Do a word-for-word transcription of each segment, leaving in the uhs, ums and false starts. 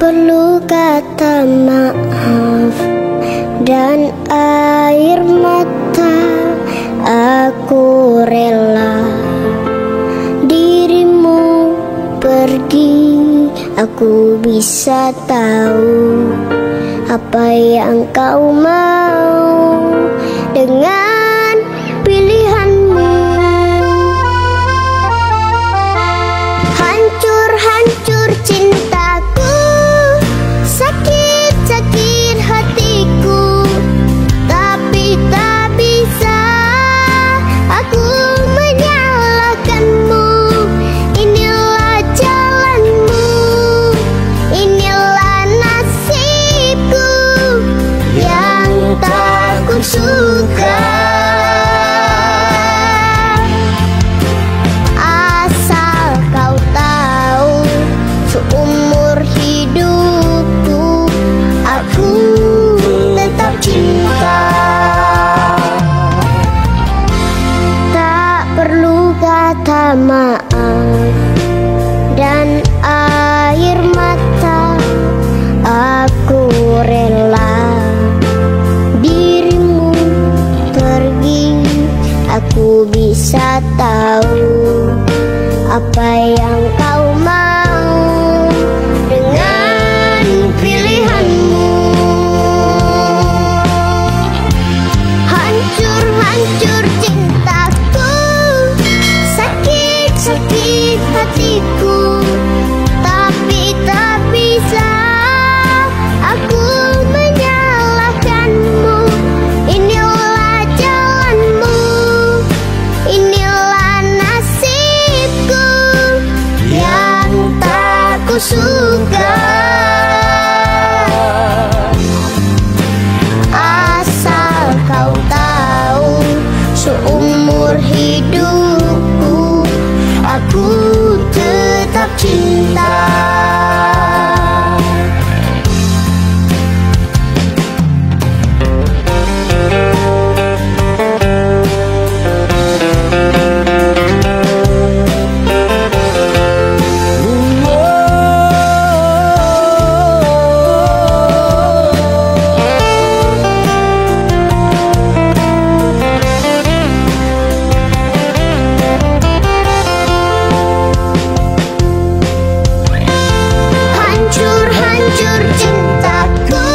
perlu kata maaf dan air mata. Aku rela dirimu pergi. Aku bisa tahu apa yang kau mau dengan pilihanmu. Hancur-hancur cintaku, sakit-sakit hatiku, tapi tak bisa aku menyalahkanmu. Inilah jalanmu, inilah nasibku yang tak ku suka. Asal kau tahu, seumur hidupku aku tetap cinta. Tak perlu kata maaf dan air mata. Aku rela dirimu pergi. Aku bisa tahu apa yang kau mau dengan pilihanmu. Hancur-hancur cintaku, sakit-sakit hatiku, tapi tak bisa aku menyalahkanmu. Inilah jalanmu, inilah nasibku yang tak ku suka. Asal kau tahu, seumur hidupku aku tetap cinta. Hancur cintaku,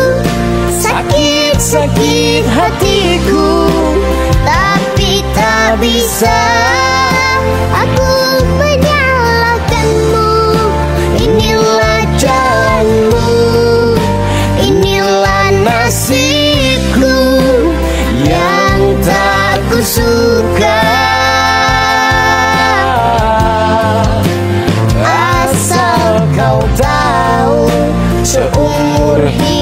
sakit-sakit hatiku, tapi tak bisa aku menyalahkanmu. Inilah jalanmu, inilah nasibku yang tak ku suka. Asal kau tahu, seumur hidup